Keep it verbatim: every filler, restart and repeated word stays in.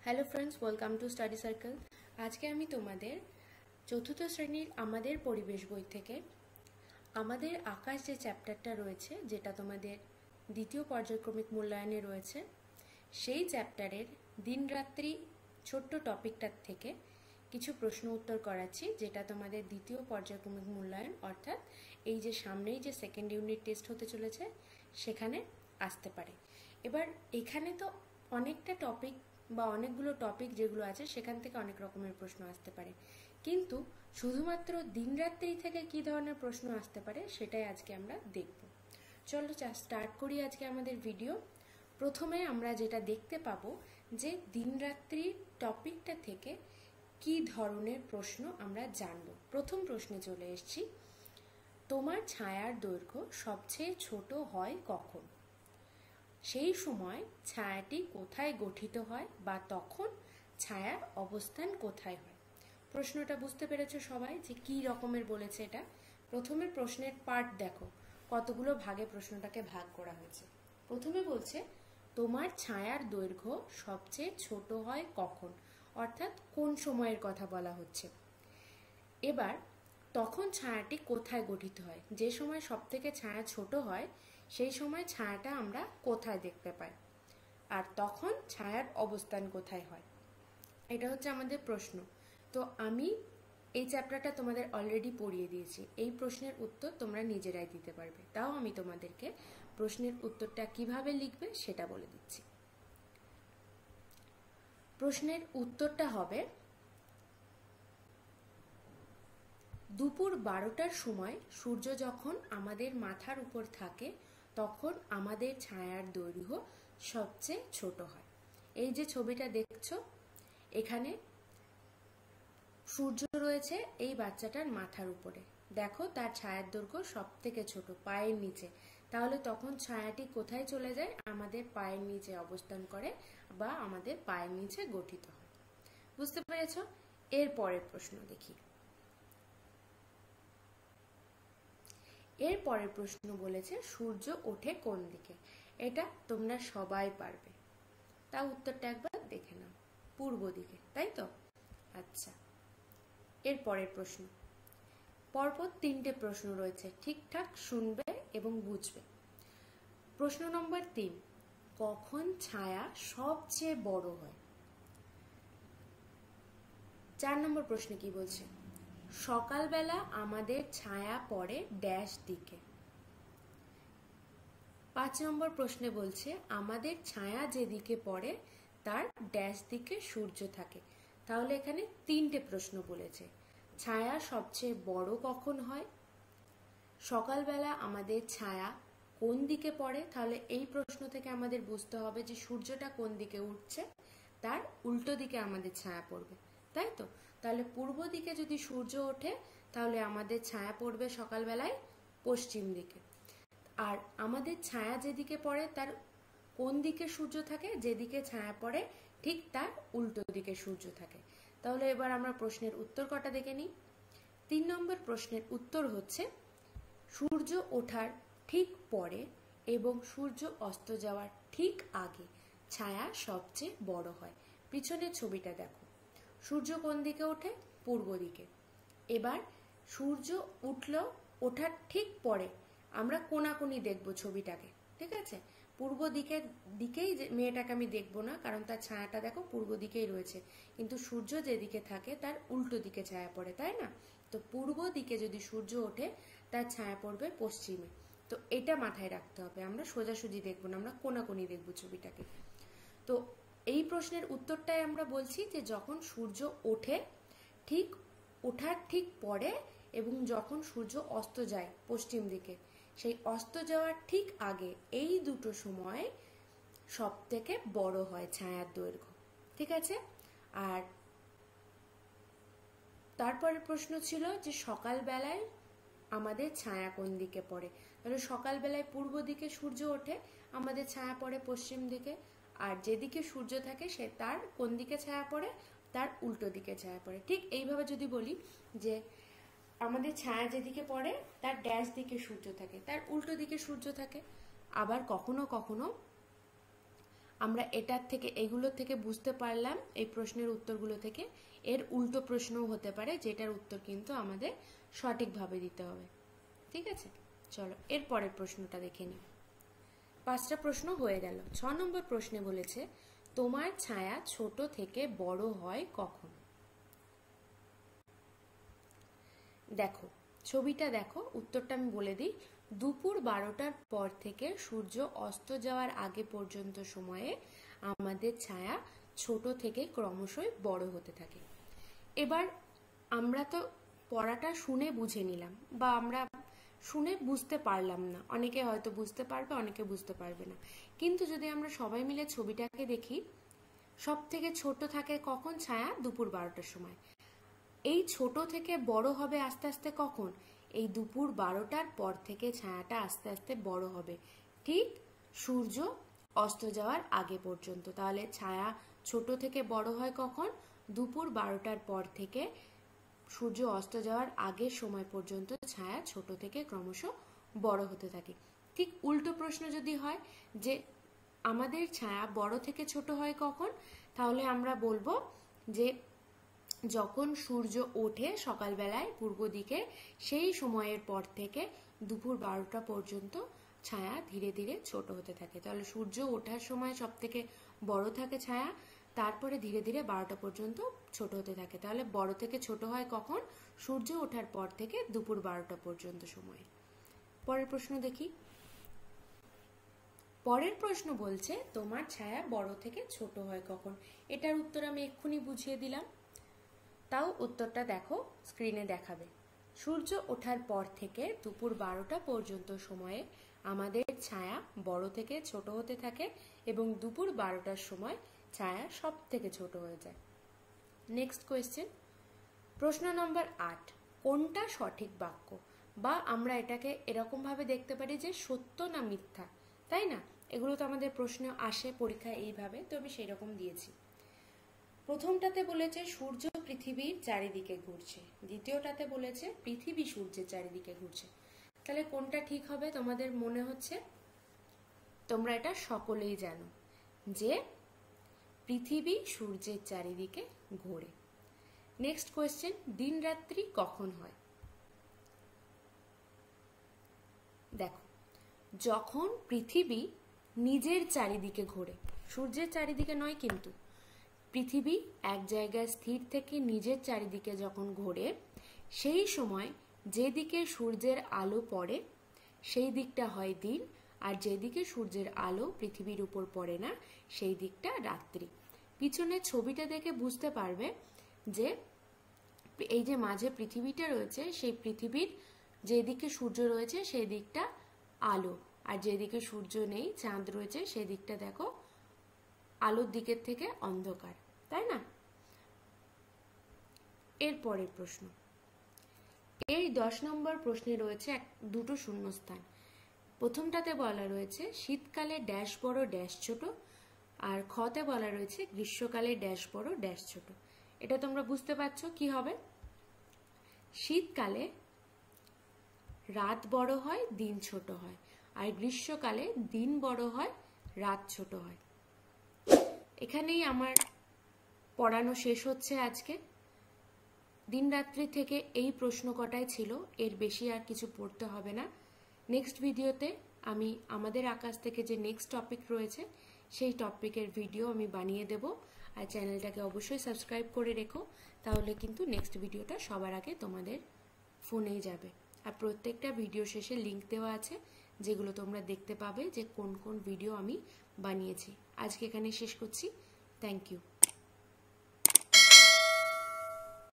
Hello friends, welcome to study circle. আজকে আমি তোমাদের চতুর্থ শ্রেণীর আমাদের পরিবেশ বই থেকে আমাদের আকাশ যে চ্যাপ্টারটা রয়েছে, যেটা তোমাদের দ্বিতীয় পর্যায়ক্রমিক মূল্যায়নে রয়েছে, সেই চ্যাপ্টারের দিনরাত্রি ছোট্ট টপিকটার থেকে কিছু প্রশ্ন উত্তর করাচ্ছি, যেটা তোমাদের দ্বিতীয় পর্যায়ক্রমিক মূল্যায়ন অর্থাৎ এই যে সামনেই যে সেকেন্ড ইউনিট টেস্ট হতে চলেছে সেখানে আসতে পারে। এবার এখানে তো অনেকটা টপিক বা অনেকগুলো টপিক যেগুলো আছে সেখান থেকে অনেক রকমের প্রশ্ন আসতে পারে, কিন্তু শুধুমাত্র দিনরাত্রি থেকে কি ধরনের প্রশ্ন আসতে পারে সেটাই আজকে আমরা দেখব। চলো স্টার্ট করি আজকে আমাদের ভিডিও। প্রথমে আমরা যেটা দেখতে পাবো যে দিনরাত্রি টপিকটা থেকে কি ধরনের প্রশ্ন আমরা জানব। প্রথম প্রশ্নে চলে এসেছি, তোমার ছায়ার দৈর্ঘ্য সবচেয়ে ছোট হয় কখন? সেই সময় ছায়াটি কোথায় গঠিত হয় বা তখন ছায়ার অবস্থান কোথায় হয়? প্রশ্নটা বুঝতে পেরেছো সবাই যে কি রকমের বলেছে এটা? প্রথমে প্রশ্নের পার্ট দেখো, কতগুলো ভাগে প্রশ্নটাকে ভাগ করা হয়েছে। প্রথমে বলছে তোমার ছায়ার দৈর্ঘ্য সবচেয়ে ছোট হয় কখন, অর্থাৎ কোন সময়ের কথা বলা হচ্ছে। এবার তখন ছায়াটি কোথায় গঠিত হয়? যে সময় সব থেকে ছায়া ছোট হয় সেই সময় ছায়াটা আমরা কোথায় দেখতে পাই, আর তখন ছায়ার অবস্থান কোথায় হয়? এটা হচ্ছে আমাদের প্রশ্ন। তো আমি এই চ্যাপ্টারটা তোমাদের অলরেডি পড়িয়ে দিয়েছি, এই প্রশ্নের উত্তর তোমরা নিজেরাই দিতে পারবে। তাও আমি তোমাদেরকে প্রশ্নের উত্তরটা কিভাবে লিখবে সেটা বলে দিচ্ছি। প্রশ্নের উত্তরটা হবে, দুপুর বারোটার সময় সূর্য যখন আমাদের মাথার উপর থাকে তখন আমাদের ছায়ার দৈর্ঘ্য সবচেয়ে ছোট হয়। এই যে ছবিটা দেখছো, এখানে সূর্য রয়েছে এই বাচ্চাটার মাথার উপরে, দেখো তার ছায়ার দৈর্ঘ্য সব থেকে ছোট, পায়ের নিচে। তাহলে তখন ছায়াটি কোথায় চলে যায়? আমাদের পায়ের নিচে অবস্থান করে বা আমাদের পায়ের নিচে গঠিত হয়। বুঝতে পেরেছ? এর পরের প্রশ্ন দেখি। এর পরের প্রশ্ন বলেছে সূর্য ওঠে কোন দিকে? এটা তোমরা সবাই পারবে, তা উত্তরটা একবার দেখে নাও। পূর্ব দিকে, তাই তো? আচ্ছা, এর পরের প্রশ্ন। পরপর তিনটে প্রশ্ন রয়েছে, ঠিকঠাক শুনবে এবং বুঝবে। প্রশ্ন নম্বর তিন, কখন ছায়া সবচেয়ে বড় হয়? চার নম্বর প্রশ্নে কি বলছে? সকালবেলা আমাদের ছায়া পড়ে ড্যাশ দিকে। পাঁচ নম্বর প্রশ্নে বলছে আমাদের ছায়া যেদিকে পড়ে তার ড্যাশ দিকে সূর্য থাকে। তাহলে এখানে তিনটে প্রশ্ন বলেছে, ছায়া সবচেয়ে বড় কখন হয়, সকালবেলা আমাদের ছায়া কোন দিকে পড়ে, তাহলে এই প্রশ্ন থেকে আমাদের বুঝতে হবে যে সূর্যটা কোন দিকে উঠছে, তার উল্টো দিকে আমাদের ছায়া পড়বে, তাই তো? তাহলে পূর্ব দিকে যদি সূর্য ওঠে তাহলে আমাদের ছায়া পড়বে সকালবেলায় পশ্চিম দিকে। আর আমাদের ছায়া যেদিকে পড়ে তার কোন দিকে সূর্য থাকে? যেদিকে ছায়া পড়ে ঠিক তার উল্টো দিকে সূর্য থাকে। তাহলে এবার আমরা প্রশ্নের উত্তর কটা দেখে নিই। তিন নম্বর প্রশ্নের উত্তর হচ্ছে সূর্য ওঠার ঠিক পরে এবং সূর্য অস্ত যাওয়ার ঠিক আগে ছায়া সবচেয়ে বড় হয়। পিছনের ছবিটা দেখো, সূর্য কোন দিকে ওঠে? পূর্ব দিকে। এবার সূর্য উঠল, ওঠার ঠিক পরে আমরা কোনাকুনি দেখবো ছবিটাকে, ঠিক আছে? পূর্ব দিকের দিকেই মেয়েটাকে আমি দেখবো না, কারণ তার ছায়াটা দেখো পূর্ব দিকেই রয়েছে, কিন্তু সূর্য যেদিকে থাকে তার উল্টো দিকে ছায়া পড়ে, তাই না? তো পূর্ব দিকে যদি সূর্য ওঠে তার ছায়া পড়বে পশ্চিমে। তো এটা মাথায় রাখতে হবে, আমরা সোজাসুজি দেখবো না, আমরা কোনাকুনি দেখবো ছবিটাকে। তো এই প্রশ্নের উত্তরটাই আমরা বলছি যে যখন সূর্য ওঠে ঠিক ওঠার ঠিক পরে এবং যখন সূর্য অস্ত যায় পশ্চিম দিকে, সেই অস্ত যাওয়ার ঠিক আগে এই দুটো সময় সব থেকে বড় হয় ছায়ার দৈর্ঘ্য, ঠিক আছে? আর তারপরে প্রশ্ন ছিল যে সকালবেলায় আমাদের ছায়া কোন দিকে পড়ে? তাহলে সকালবেলায় পূর্ব দিকে সূর্য ওঠে, আমাদের ছায়া পড়ে পশ্চিম দিকে, আর যেদিকে সূর্য থাকে সে তার কোন দিকে ছায়া পড়ে? তার উল্টো দিকে ছায়া পড়ে। ঠিক এইভাবে যদি বলি যে আমাদের ছায়া যেদিকে পড়ে তার ড্যাশ দিকে সূর্য থাকে, তার উল্টো দিকে সূর্য থাকে। আবার কখনো কখনো আমরা এটার থেকে এগুলো থেকে বুঝতে পারলাম এই প্রশ্নের উত্তরগুলো থেকে এর উল্টো প্রশ্নও হতে পারে, যেটার উত্তর কিন্তু আমাদের সঠিকভাবে দিতে হবে। ঠিক আছে, চলো এর পরের প্রশ্নটা দেখে নিই। পাঁচটা প্রশ্ন হয়ে গেল। ছ নম্বর প্রশ্নে বলেছে তোমার ছায়া ছোট থেকে বড় হয় কখন? দেখো ছবিটা দেখো, উত্তরটা আমি বলে দিই। দুপুর বারোটার পর থেকে সূর্য অস্ত যাওয়ার আগে পর্যন্ত সময়ে আমাদের ছায়া ছোট থেকে ক্রমশই বড় হতে থাকে। এবার আমরা তো পড়াটা শুনে বুঝে নিলাম, বা আমরা শুনে বুঝতে পারলাম না, অনেকে হয়তো বুঝতে পারবে, অনেকে বুঝতে পারবে না। কিন্তু যদি আমরা সবাই মিলে ছবিটাকে দেখি, সব থেকে ছোট থাকে কখন? ছায়া দুপুর বারোটার সময়। এই ছোট থেকে বড় হবে আস্তে আস্তে কখন? এই দুপুর বারোটার পর থেকে ছায়াটা আস্তে আস্তে বড় হবে, ঠিক সূর্য অস্ত যাওয়ার আগে পর্যন্ত। তাহলে ছায়া ছোট থেকে বড় হয় কখন? দুপুর বারোটার পর থেকে সূর্য অস্ত যাওয়ার আগের সময় পর্যন্ত ছায়া ছোট থেকে ক্রমশ বড় হতে থাকে। ঠিক উল্টো প্রশ্ন যদি হয় যে আমাদের ছায়া বড় থেকে ছোট হয় কখন, তাহলে আমরা বলবো যে যখন সূর্য ওঠে সকালবেলায় পূর্ব দিকে, সেই সময়ের পর থেকে দুপুর বারোটা পর্যন্ত ছায়া ধীরে ধীরে ছোট হতে থাকে। তাহলে সূর্য ওঠার সময় সব থেকে বড় থাকে ছায়া, তারপরে ধীরে ধীরে বারোটা পর্যন্ত ছোট হতে থাকে। তাহলে বড় থেকে ছোট হয় কখন? সূর্য ওঠার পর থেকে দুপুর বারোটা পর্যন্ত সময়। পরের প্রশ্ন দেখি। পরের প্রশ্ন বলছে তোমার ছায়া বড় থেকে ছোট হয় কখন? এটার উত্তর আমি এক্ষুনি বুঝিয়ে দিলাম, তাও উত্তরটা দেখো, স্ক্রিনে দেখাবে। সূর্য ওঠার পর থেকে দুপুর বারোটা পর্যন্ত সময়ে আমাদের ছায়া বড় থেকে ছোট হতে থাকে এবং দুপুর বারোটার সময় ছায়া সব থেকে ছোট হয়ে যায়। নেক্সট কোয়েশ্চেন, প্রশ্ন নম্বর আট। কোনটা সঠিক বাক্য? বা আমরা এটাকে এরকম ভাবে দেখতে পারি যে সত্য না মিথ্যা, তাই না? এগুলো তো আমাদের প্রশ্ন আসে পরীক্ষায় এইভাবে, তো আমি সেই রকম দিয়েছি। প্রথমটাতে বলেছে সূর্য পৃথিবীর চারিদিকে ঘুরছে, দ্বিতীয়টাতে বলেছে পৃথিবী সূর্যের চারিদিকে ঘুরছে। তাহলে কোনটা ঠিক হবে তোমাদের মনে হচ্ছে? তোমরা এটা সকলেই জানো যে পৃথিবী সূর্যের চারিদিকে ঘোরে। নেক্সট কোয়েশ্চেন, দিন রাত্রি কখন হয়? দেখো, যখন পৃথিবী নিজের চারিদিকে ঘোরে, সূর্যের চারিদিকে নয়, কিন্তু পৃথিবী এক জায়গায় স্থির থেকে নিজের চারিদিকে যখন ঘোরে, সেই সময় যেদিকে সূর্যের আলো পড়ে সেই দিকটা হয় দিন, আর যেদিকে সূর্যের আলো পৃথিবীর উপর পড়ে না সেই দিকটা রাত্রি। পিছনে ছবিটা দেখে বুঝতে পারবে যে এই যে মাঝে পৃথিবীটা রয়েছে, সেই পৃথিবীর যেদিকে সূর্য রয়েছে সেই দিকটা আলো, আর যেদিকে সূর্য নেই চাঁদ রয়েছে সেই দিকটা দেখো আলোর দিকের থেকে অন্ধকার, তাই না? এর পরের প্রশ্ন, এই দশ নম্বর প্রশ্নে রয়েছে এক দুটো শূন্যস্থান। প্রথমটাতে বলা রয়েছে শীতকালে ড্যাশ বড় ড্যাশ ছোট, আর খতে বলা রয়েছে গ্রীষ্মকালে ড্যাশ বড় ড্যাশ ছোট। এটা তোমরা বুঝতে পারছো কি হবে? শীতকালে রাত বড় হয় দিন ছোট হয়, আর গ্রীষ্মকালে দিন বড় হয় রাত ছোট হয়। এখানেই আমার পড়ানো শেষ হচ্ছে আজকে। দিন রাত্রি থেকে এই প্রশ্ন কটাই ছিল, এর বেশি আর কিছু পড়তে হবে না। নেক্সট ভিডিওতে আমি আমাদের আকাশ থেকে যে নেক্সট টপিক রয়েছে সেই টপিকের ভিডিও আমি বানিয়ে দেব, আর চ্যানেলটাকে অবশ্যই সাবস্ক্রাইব করে রেখো, তাহলে কিন্তু নেক্সট ভিডিওটা সবার আগে তোমাদের ফোনেই যাবে। আর প্রত্যেকটা ভিডিও শেষে লিংক দেওয়া আছে, যেগুলো তোমরা দেখতে পাবে যে কোন কোন ভিডিও আমি বানিয়েছি। আজকে এখানে শেষ করছি। Thank you.